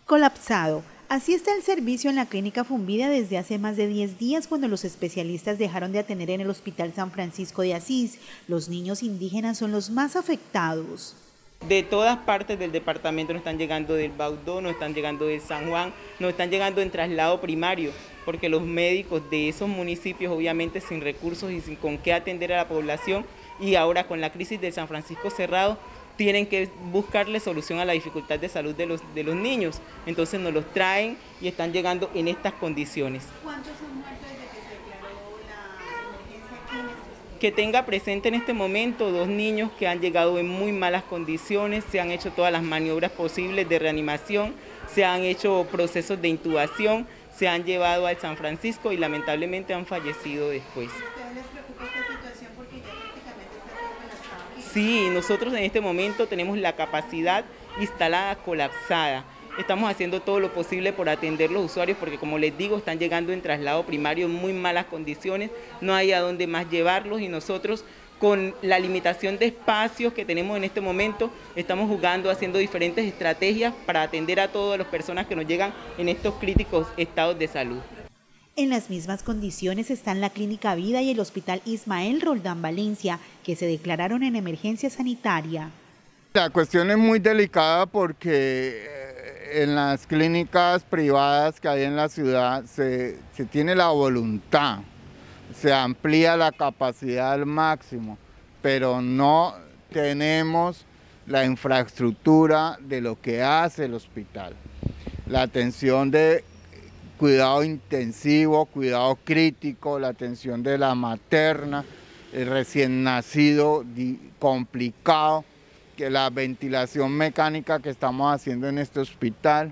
Colapsado. Así está el servicio en la clínica Fumbida desde hace más de 10 días cuando los especialistas dejaron de atender en el Hospital San Francisco de Asís. Los niños indígenas son los más afectados. De todas partes del departamento nos están llegando del Baudó, nos están llegando de San Juan, nos están llegando en traslado primario, porque los médicos de esos municipios obviamente sin recursos y sin con qué atender a la población, y ahora con la crisis de San Francisco cerrado, tienen que buscarle solución a la dificultad de salud de los niños. Entonces nos los traen y están llegando en estas condiciones. ¿Cuántos han muerto desde que se declaró la emergencia aquí en estos? Que tenga presente en este momento 2 niños que han llegado en muy malas condiciones, se han hecho todas las maniobras posibles de reanimación, se han hecho procesos de intubación, se han llevado al San Francisco y lamentablemente han fallecido después. ¿Ustedes les preocupa esta situación porque ya prácticamente está todo colapsado aquí? Sí, nosotros en este momento tenemos la capacidad instalada colapsada. Estamos haciendo todo lo posible por atender los usuarios porque, como les digo, están llegando en traslado primario en muy malas condiciones, no hay a dónde más llevarlos y nosotros, con la limitación de espacios que tenemos en este momento, estamos jugando, haciendo diferentes estrategias para atender a todas las personas que nos llegan en estos críticos estados de salud. En las mismas condiciones están la Clínica Vida y el Hospital Ismael Roldán Valencia, que se declararon en emergencia sanitaria. La cuestión es muy delicada porque en las clínicas privadas que hay en la ciudad se tiene la voluntad, se amplía la capacidad al máximo, pero no tenemos la infraestructura de lo que hace el hospital. La atención de cuidado intensivo, cuidado crítico, la atención de la materna, el recién nacido, complicado, que la ventilación mecánica que estamos haciendo en este hospital,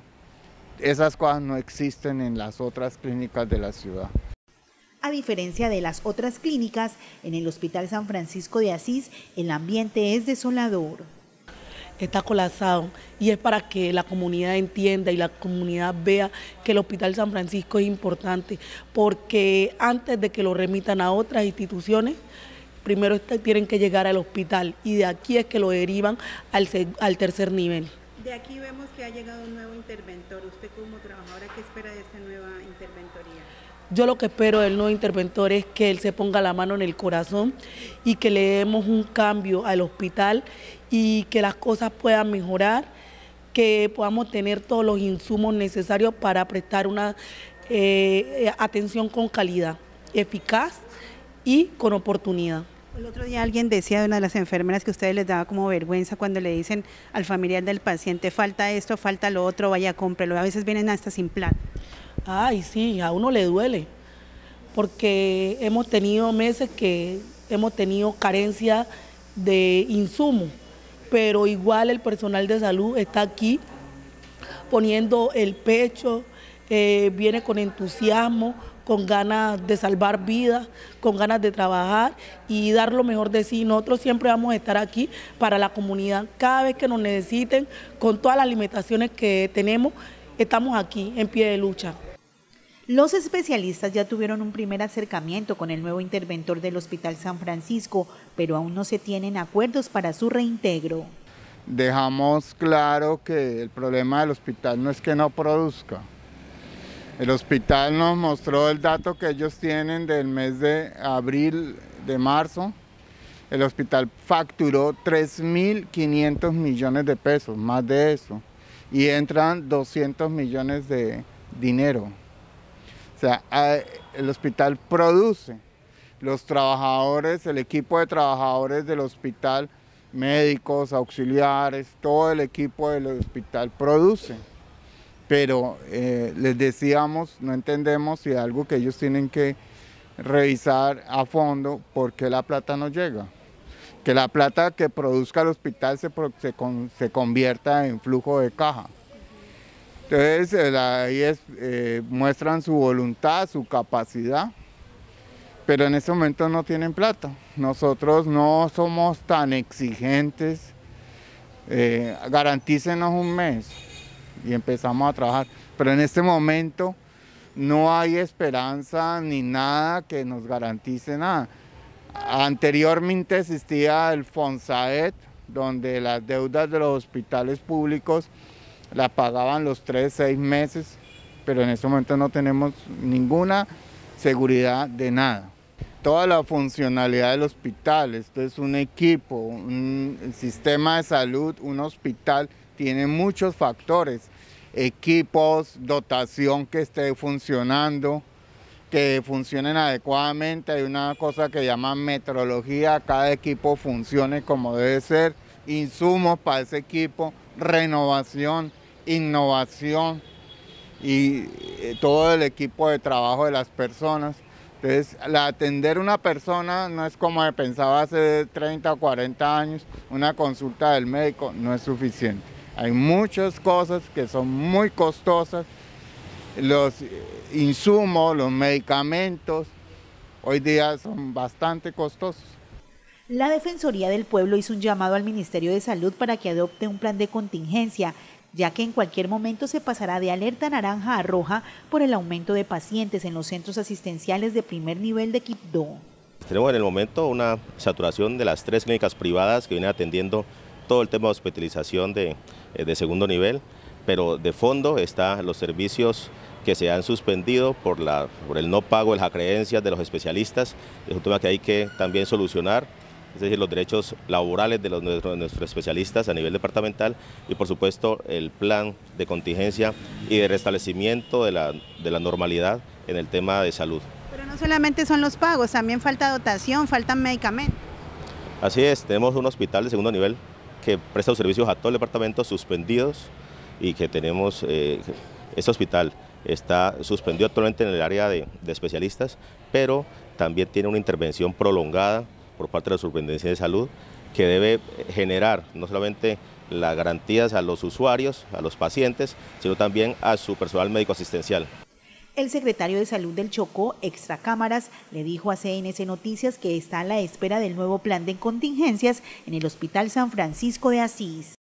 esas cosas no existen en las otras clínicas de la ciudad. A diferencia de las otras clínicas, en el Hospital San Francisco de Asís, el ambiente es desolador. Está colapsado y es para que la comunidad entienda y la comunidad vea que el Hospital San Francisco es importante, porque antes de que lo remitan a otras instituciones, primero tienen que llegar al hospital y de aquí es que lo derivan al tercer nivel. De aquí vemos que ha llegado un nuevo interventor. ¿Usted como trabajadora qué espera de esta nueva interventoría? Yo lo que espero del nuevo interventor es que él se ponga la mano en el corazón y que le demos un cambio al hospital y que las cosas puedan mejorar, que podamos tener todos los insumos necesarios para prestar una atención con calidad, eficaz y con oportunidad. El otro día alguien decía de una de las enfermeras que a ustedes les daba como vergüenza cuando le dicen al familiar del paciente, falta esto, falta lo otro, vaya, cómprelo. A veces vienen hasta sin plata. Ay, sí, a uno le duele, porque hemos tenido meses que hemos tenido carencia de insumos, pero igual el personal de salud está aquí poniendo el pecho, viene con entusiasmo, con ganas de salvar vidas, con ganas de trabajar y dar lo mejor de sí. Nosotros siempre vamos a estar aquí para la comunidad. Cada vez que nos necesiten, con todas las limitaciones que tenemos, estamos aquí en pie de lucha. Los especialistas ya tuvieron un primer acercamiento con el nuevo interventor del Hospital San Francisco, pero aún no se tienen acuerdos para su reintegro. Dejamos claro que el problema del hospital no es que no produzca. El hospital nos mostró el dato que ellos tienen del mes de abril, de marzo. El hospital facturó 3.500 millones de pesos, más de eso, y entran 200 millones de dinero. O sea, el hospital produce. Los trabajadores, el equipo de trabajadores del hospital, médicos, auxiliares, todo el equipo del hospital produce. Pero les decíamos, no entendemos si es algo que ellos tienen que revisar a fondo, por qué la plata no llega. Que la plata que produzca el hospital se convierta en flujo de caja. Entonces ahí muestran su voluntad, su capacidad, pero en este momento no tienen plata. Nosotros no somos tan exigentes, garantícenos un mes y empezamos a trabajar, pero en este momento no hay esperanza ni nada que nos garantice nada. Anteriormente existía el FONSAED, donde las deudas de los hospitales públicos la pagaban los 3, 6 meses, pero en este momento no tenemos ninguna seguridad de nada. Toda la funcionalidad del hospital, esto es un equipo, un sistema de salud, un hospital, tiene muchos factores, equipos, dotación que esté funcionando, que funcionen adecuadamente, hay una cosa que llaman metrología, cada equipo funcione como debe ser, insumos para ese equipo, renovación, innovación y todo el equipo de trabajo de las personas. Entonces, atender una persona no es como se pensaba hace 30 o 40 años, una consulta del médico no es suficiente. Hay muchas cosas que son muy costosas, los insumos, los medicamentos, hoy día son bastante costosos. La Defensoría del Pueblo hizo un llamado al Ministerio de Salud para que adopte un plan de contingencia, ya que en cualquier momento se pasará de alerta naranja a roja por el aumento de pacientes en los centros asistenciales de primer nivel de Quibdó. Tenemos en el momento una saturación de las 3 clínicas privadas que vienen atendiendo todo el tema de hospitalización de segundo nivel, pero de fondo están los servicios que se han suspendido por el no pago de las acreencias de los especialistas. Es un tema que hay que también solucionar, es decir, los derechos laborales de nuestros especialistas a nivel departamental y por supuesto el plan de contingencia y de restablecimiento de la normalidad en el tema de salud. Pero no solamente son los pagos, también falta dotación, faltan medicamentos. Así es, tenemos un hospital de segundo nivel que presta los servicios a todo el departamento suspendidos y que tenemos, este hospital está suspendido actualmente en el área de especialistas, pero también tiene una intervención prolongada por parte de la Superintendencia de Salud que debe generar no solamente las garantías a los usuarios, a los pacientes, sino también a su personal médico asistencial. El secretario de Salud del Chocó, extra cámaras, le dijo a CNC Noticias que está a la espera del nuevo plan de contingencias en el Hospital San Francisco de Asís.